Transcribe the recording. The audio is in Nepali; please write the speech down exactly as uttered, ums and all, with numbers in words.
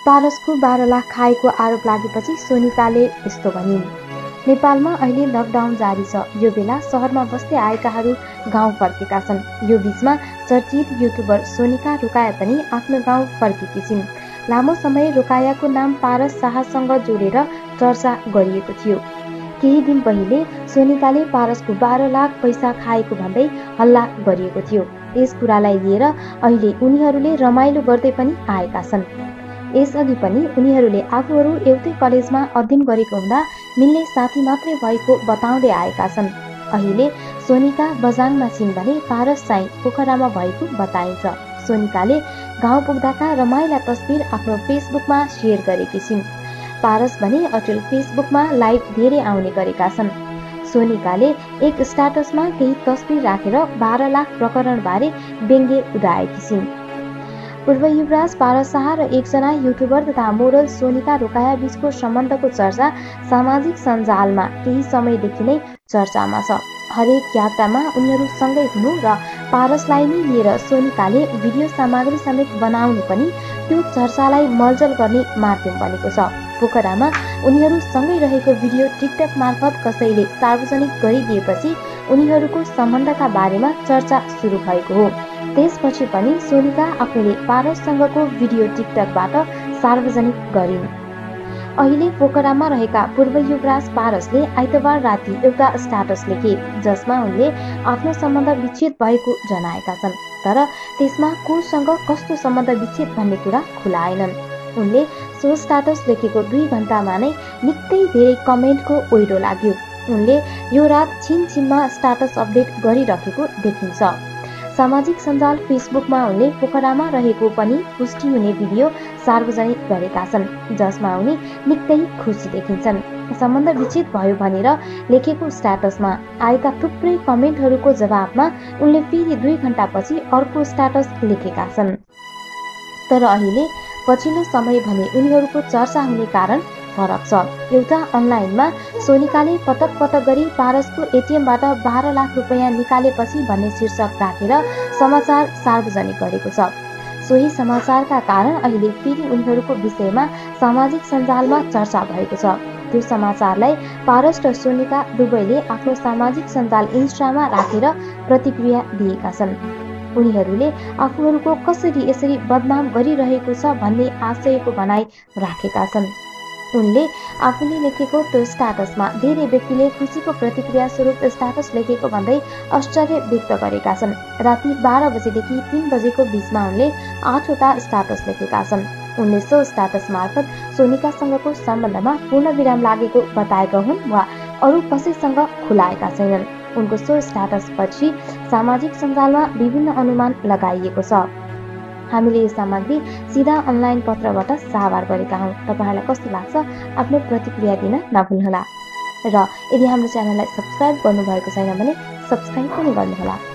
पारसको बाह्र लाख खाएको आरोप लागेपछि सोनिकाले यस्तो भनिन्। नेपालमा अहिले लकडाउन जारी छ। यो बेला शहरमा बस्दै आएकाहरू गाउँ फर्केका छन्। यो बीचमा चर्चित युट्युबर सोनिका रोकाया पनि आफ्नो गाउँ फर्केकी छिन्। लामो समय रोकायाको नाम पारस शाहसँग जोडेर चर्चा गरिएको थियो। केही दिन पहिले सोनिकाले पारसको बाह्र लाख पैसा खाएको भन्दै हल्ला गरिएको थियो। यस कुरालाई लिएर अहिले उनीहरूले रमाइलो गर्दै पनि आएका छन्। यसअघि पनि उनीहरूले आफूहरू एउटै कलेजमा अध्ययन गरेको हुँदा मिल्ने साथी मात्रै भएको बताउँदै आएका छन्। अहिले सोनिका बजाङमा छिन् भने पारस चाहिँ पोखरामा भएको बताइन्छ। सोनिकाले गाउँ पुग्दाका रमाइला तस्बिर आफ्नो फेसबुकमा सेयर गरेकी छिन्। पारस भने अचेल फेसबुकमा लाइभ धेरै आउने गरेका छन्। सोनिकाले एक स्ट्याटसमा केही तस्बिर राखेर बाह्र लाख प्रकरणबारे व्यङ्ग्य उडाएकी छिन्। पूर्व युवराज पारस शाह र एकजना युट्युबर तथा मोडल सोनिका रोकाया बीचको सम्बन्धको चर्चा सामाजिक सञ्जालमा केही समयदेखि नै चर्चामा छ। हरेक यात्रामा उनीहरू सँगै हुनु र पारसलाई नै लिएर सोनिकाले भिडियो सामग्री समेत बनाउनु पनि त्यो चर्चालाई मलजल गर्ने माध्यम बनेको छ। पोखरामा उनीहरू सँगै रहेको भिडियो टिकटक मार्फत कसैले सार्वजनिक गरिदिएपछि उनीहरूको सम्बन्धका बारेमा चर्चा सुरु भएको हो। त्यसपछि पनि सोनिका आफूले पारससँगको भिडियो टिकटकबाट सार्वजनिक गरिन्। अहिले पोखरामा रहेका पूर्व युवराज पारसले आइतबार राति एउटा स्ट्याटस लेखे, जसमा उनले आफ्नो सम्बन्ध विच्छेद भएको जनाएका छन्। तर त्यसमा कोसँग कस्तो सम्बन्ध विच्छेद भन्ने कुरा खुलाएनन्। उनले सो स्ट्याटस लेखेको दुई घण्टामा नै निकै धेरै कमेन्टको ओइरो लाग्यो। उनले यो रात छिन छिनमा स्ट्याटस अपडेट गरिरहेको देखिन्छ। सामाजिक सञ्जाल फेसबुकमा उनले पोखरामा रहेको पनि पुष्टि हुने भिडियो सार्वजनिक गरेका छन्, जसमा उनी निकै खुसी देखिन्छन्। सम्बन्ध विच्छेद भयो भनेर लेखेको स्ट्याटसमा आएका थुप्रै कमेन्टहरूको जवाबमा उनले फेरि दुई घण्टापछि अर्को स्ट्याटस लेखेका छन्। तर अहिले पछिल्लो समय भने उनीहरूको चर्चा हुने कारण फरक छ। एउटा अनलाइनमा सोनिकाले पटक पटक गरी पारसको एटिएमबाट बाह्र लाख रुपियाँ निकालेपछि भन्ने शीर्षक राखेर समाचार सार्वजनिक गरेको छ। सोही समाचारका कारण अहिले फेरि उनीहरूको विषयमा सामाजिक सञ्जालमा चर्चा भएको छ। त्यो समाचारलाई पारस र सोनिका दुवैले आफ्नो सामाजिक सञ्जाल इन्स्टामा राखेर प्रतिक्रिया दिएका छन्। उनीहरूले आफूहरूको कसरी यसरी बदनाम गरिरहेको छ भन्ने आशयको भनाइ राखेका छन्। उनले आफूले लेखेको त्यो स्ट्याटसमा धेरै व्यक्तिले खुसीको प्रतिक्रिया स्वरूप स्ट्याटस लेखेको भन्दै आश्चर्य व्यक्त गरेका छन्। राति बाह्र बजेदेखि तीन बजेको बीचमा उनले आठवटा स्ट्याटस लेखेका छन्। उनले सो स्ट्याटस मार्फत सोनिकासँगको सम्बन्धमा पूर्ण विराम लागेको बताएका हुन् वा अरू कसैसँग खुलाएका छैनन्। उनको सो स्ट्याटस पछि सामाजिक सञ्जालमा विभिन्न अनुमान लगाइएको छ। हामीले यो सामग्री सिधा अनलाइन पत्रबाट साभार गरेका हौँ। तपाईहरुलाई कस्तो लाग्छ आफ्नो प्रतिक्रिया दिन नभुल्नुहोला र यदि हाम्रो च्यानललाई सब्स्क्राइब गर्नुभएको छैन भने सब्स्क्राइब पनि गर्नुहोला।